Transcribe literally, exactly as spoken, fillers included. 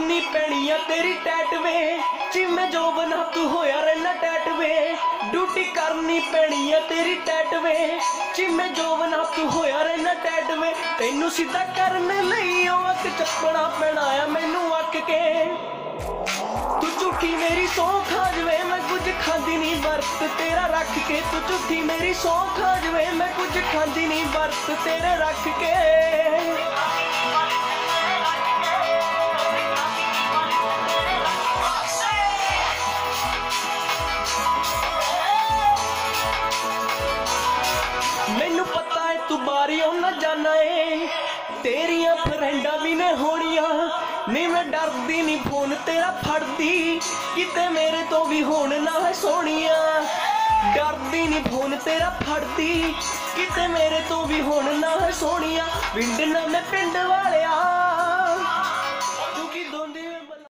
करनी पैनी आ तेरी टैट वे चिम्मे जो बना तू होया रहना टैट वे ड्यूटी करनी पैनी आ तेरी टैट वे चिम्मे जो बना तू होया रहना टैट वे तेनू सीधा करने लई ओ अक चपड़ा पैना आ मैनू अक के तू झूठी मेरी सौ खा जवे मैं कुछ खांदी नहीं वर्त तेरा रख के तू झूठी मेरी सौ खा जवे मैं कुछ खांदी नहीं वर्त तेरे रख के मैनू पता है तू बारी ना जाना है तेरिया फ्रेंडा भी ने होनिया नहीं मैं डरदी नहीं फोन तेरा फड़दी किते मेरे तो भी होन ना है सोनिया डरदी नहीं फोन तेरा फड़दी किते मेरे तो भी होन ना है सोनिया पिंड ना मैं पिंड वालिया